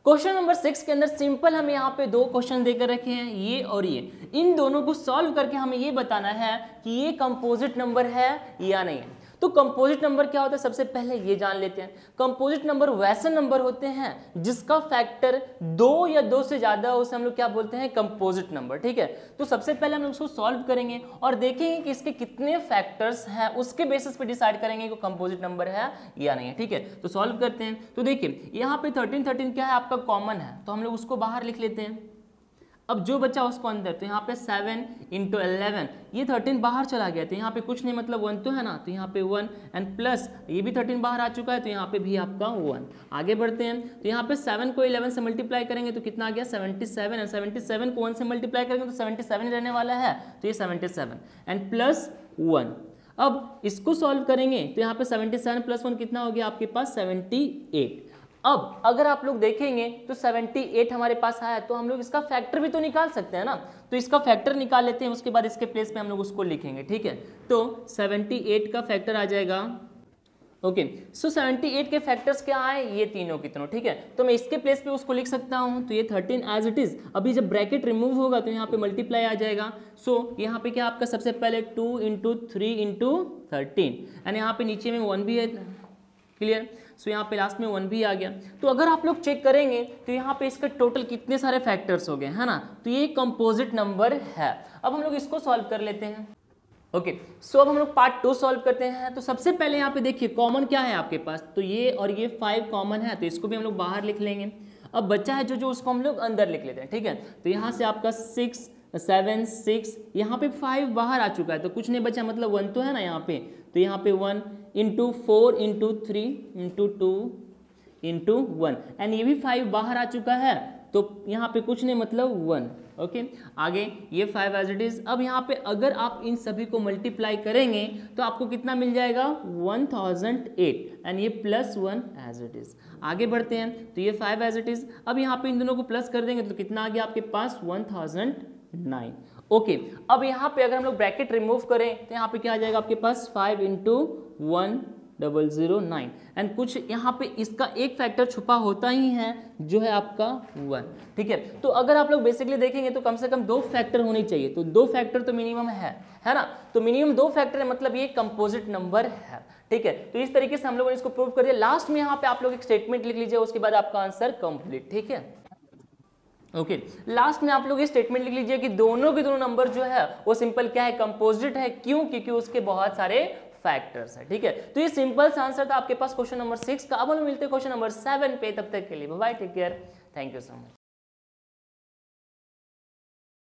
Question number 6 के अंदर simple हमें यहाँ पे दो क्वेश्चन देकर रखे हैं, ये और ये। इन दोनों को सॉल्व करके हमें ये बताना है कि ये कंपोजिट नंबर है या नहीं है। तो कंपोजिट नंबर क्या होता है, सबसे पहले ये जान लेते हैं। कंपोजिट नंबर वैसे नंबर होते हैं जिसका फैक्टर 2 या 2 से ज्यादा हो, उसे हम लोग क्या बोलते हैं, कंपोजिट नंबर। ठीक है, तो सबसे पहले हम लोग उसको सॉल्व करेंगे और देखेंगे कि इसके कितने फैक्टर्स हैं, उसके बेसिस पे डिसाइड करेंगे कि कंपोजिट नंबर है या नहीं है। ठीक है, तो सॉल्व करते हैं। तो देखिए यहाँ पे 13 क्या है आपका कॉमन है, तो हम लोग उसको बाहर लिख लेते हैं। अब जो बचा उसको अंदर, तो यहाँ पे 7 × 11, ये 13 बाहर चला गया, तो यहाँ पे कुछ नहीं मतलब 1 तो है ना, तो यहाँ पे 1 एंड प्लस ये भी 13 बाहर आ चुका है, तो यहाँ पे भी आपका 1। आगे बढ़ते हैं, तो यहाँ पे 7 को 11 से मल्टीप्लाई करेंगे तो कितना आ गया 77, एंड 77 को 1 से मल्टीप्लाई करेंगे तो 77 रहने वाला है, तो ये 77 एंड प्लस 1। अब इसको सॉल्व करेंगे तो यहाँ पे 77 + 1 कितना हो गया आपके पास 78। अब अगर आप लोग देखेंगे तो 78 हमारे पास आया, तो हम लोग इसका फैक्टर भी तो निकाल सकते हैं ना, तो इसका फैक्टर निकाल लेते हैं, उसके बाद इसके प्लेस पे हम लोग उसको लिखेंगे। ठीक है, तो 78 का फैक्टर आ जाएगा। ओके, सो 78 के फैक्टर्स क्या आए, ये तीनों की तीनों। ठीक है, तो मैं इसके प्लेस पे उसको लिख सकता हूँ, तो ये 13 एज इट इज। अभी जब ब्रैकेट रिमूव होगा तो यहाँ पे मल्टीप्लाई आ जाएगा। सो यहाँ पे क्या आपका सबसे पहले 2 × 3 × 13 एंड यहाँ पे नीचे में 1 भी है। क्लियर, सो यहाँ पे लास्ट में 1 भी आ गया। तो अगर आप लोग चेक करेंगे तो यहाँ पे इसका टोटल कितने सारे फैक्टर्स हो गए, है ना, तो ये कंपोजिट नंबर है। अब हम लोग इसको सॉल्व कर लेते हैं। ओके, सो अब हम लोग पार्ट 2 सॉल्व करते हैं। तो सबसे पहले यहाँ पे देखिए कॉमन क्या है आपके पास, तो ये और ये 5 कॉमन है, तो इसको भी हम लोग बाहर लिख लेंगे। अब बच्चा है जो उसको हम लोग अंदर लिख लेते हैं। ठीक है, तो यहाँ से आपका 6 7 6, यहाँ पे 5 बाहर आ चुका है, तो कुछ नहीं बचा मतलब 1 तो है ना यहाँ पे, तो यहाँ पे 1 × 4 × 3 × 2 × 1 एंड ये भी 5 बाहर आ चुका है, तो यहाँ पे कुछ नहीं मतलब 1। ओके, आगे ये 5 एज इट इज। अब यहाँ पे अगर आप इन सभी को मल्टीप्लाई करेंगे तो आपको कितना मिल जाएगा 1008 एंड ये +1 एज इट इज। आगे बढ़ते हैं, तो ये 5 एज इट इज। अब यहाँ पे इन दोनों को प्लस कर देंगे तो कितना आ गया आपके पास 1009। ओके, अब यहाँ पे अगर हम लोग ब्रैकेट रिमूव करें तो यहाँ पे क्या आ जाएगा आपके पास 5 × 1009 एंड कुछ यहाँ पे इसका एक फैक्टर छुपा होता ही है जो है आपका 1। ठीक है, तो अगर आप लोग बेसिकली देखेंगे तो कम से कम 2 फैक्टर होने चाहिए, तो 2 फैक्टर तो मिनिमम है ना, तो मिनिमम 2 फैक्टर है, मतलब ये कंपोजिट नंबर है। ठीक है, तो इस तरीके से हम लोगों ने इसको प्रूव कर दिया। लास्ट में यहाँ पे आप लोग एक स्टेटमेंट लिख लीजिए, उसके बाद आपका आंसर कंप्लीट। ठीक है, ओके, लास्ट में आप लोग ये स्टेटमेंट लिख लीजिए कि दोनों के दोनों नंबर जो है वो सिंपल क्या है, कंपोजिट है। क्यों? क्योंकि उसके बहुत सारे फैक्टर्स है। ठीक है, तो ये सिंपल सा आंसर था आपके पास क्वेश्चन नंबर 6 का। अब हम मिलते हैं क्वेश्चन नंबर 7 पे, तब तक के लिए bye, take care, thank you so much.